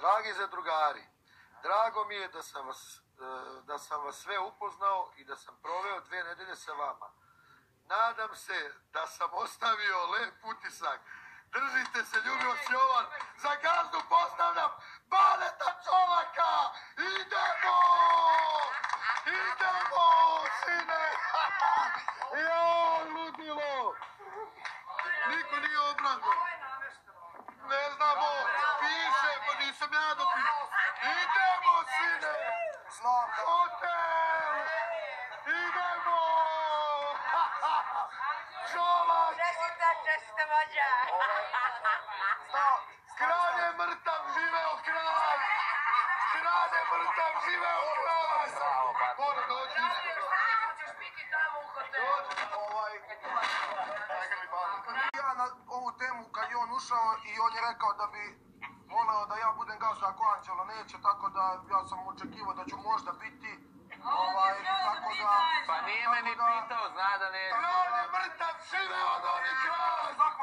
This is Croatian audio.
Dragi zadrugari, drago mi je da sam vas sve upoznao i da sam proveo 2 nedelje sa vama. Nadam se da sam ostavio lep utisak. Držite se, ljubio vas Jovan. Za gazdu postavljam Baneta Čolaka. Idemo! Idemo, sine! Joj, ludilo! Niko nije obrazovan. Ne znamo, piše, pa nisam ja dopisao. Idemo, sine! Hotel! Idemo! Čolak! Čestite, vođa! Kralj je mrtav, živeo kralj! Kralj je mrtav, živeo kralj! Mora doći isto. Hoćeš biti tamo u hotelu? Ja na ovu temu kad je on ušao i on je rekao da bi voleo da ja budem gazda ako Anđelo neće, tako da ja sam očekivao da ću možda biti. Tako da... Pa nije me ni pitao, zna da neće. Kralj je mrtav, živeo novi kralj!